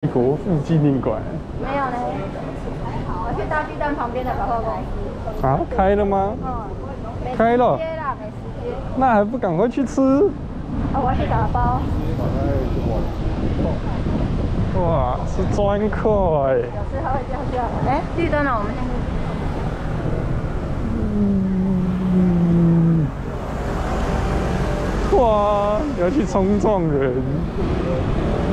国父纪念馆。 没有呢，我去大巨蛋旁边的百货公司。 啊，开了吗？ 嗯， 开了。 美食街啦，美食街。 那还不赶快去吃？ 我要去打包。 哇，是专客哎！ 有时候会这样叫。哎，绿灯了，我们先去。 哇，要去冲撞人！